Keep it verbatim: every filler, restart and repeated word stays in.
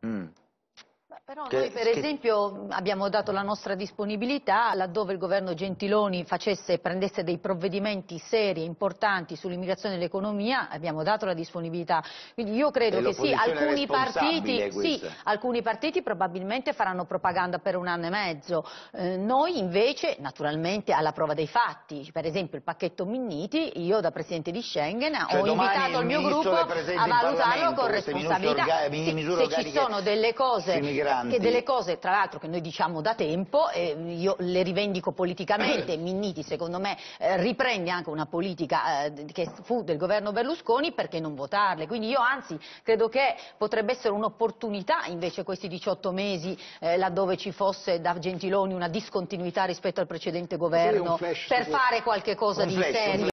Mm. Però Che, noi per che... esempio abbiamo dato la nostra disponibilità laddove il governo Gentiloni facesse, prendesse dei provvedimenti seri e importanti sull'immigrazione e l'economia, abbiamo dato la disponibilità. Quindi io credo che sì, alcuni partiti, sì, alcuni partiti probabilmente faranno propaganda per un anno e mezzo, eh, noi invece naturalmente alla prova dei fatti, per esempio il pacchetto Minniti, io da Presidente di Schengen cioè, ho invitato il mio gruppo a valutarlo con responsabilità. Sì, se ci sono delle cose che delle cose tra l'altro che noi diciamo da tempo e io le rivendico politicamente. Minniti secondo me eh, riprende anche una politica eh, che fu del governo Berlusconi, perché non votarle? Quindi io anzi credo che potrebbe essere un'opportunità invece questi diciotto mesi eh, laddove ci fosse da Gentiloni una discontinuità rispetto al precedente governo per fare qualche cosa di serio.